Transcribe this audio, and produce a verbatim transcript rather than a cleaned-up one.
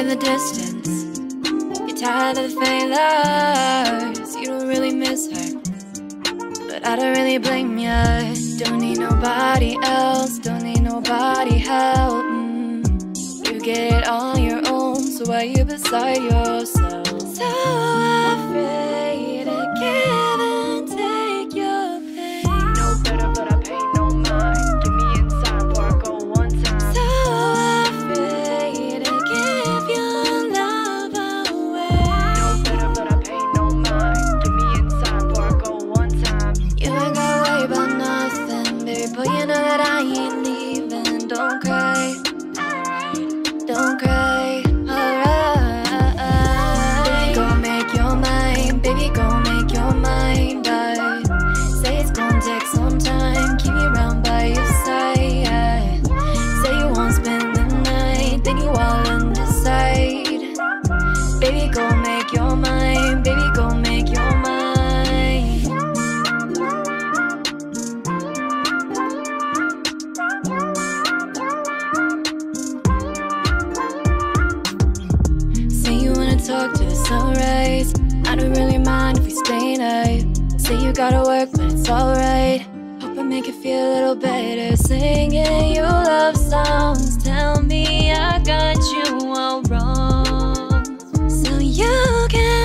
in the distance. You're tired of the failures. You don't really miss her, but I don't really blame ya. Don't need nobody else, don't need nobody help. mm. You get it on your own, so why you beside yourself? So afraid to give and take your pain. No better, but I pay no mind. Give me inside before I go one time. So afraid to give your love away. No better, but I pay no mind. Give me inside before I go one time. You ain't got to worry about nothing, baby, but you know that I ain't leaving. Don't cry, don't cry, alright. Baby, go make your mind, baby, go make your mind up. Say it's gonna take some time, keep me round by your side. Say you won't spend the night, then you all undecide. Baby, go make your mind, baby, go make your mind. Say you wanna talk to the sunrise, I don't really mind if we stay night. Say you gotta work, but it's alright. Hope I make you feel a little better. Singing your love songs, tell me I got you all wrong, so you can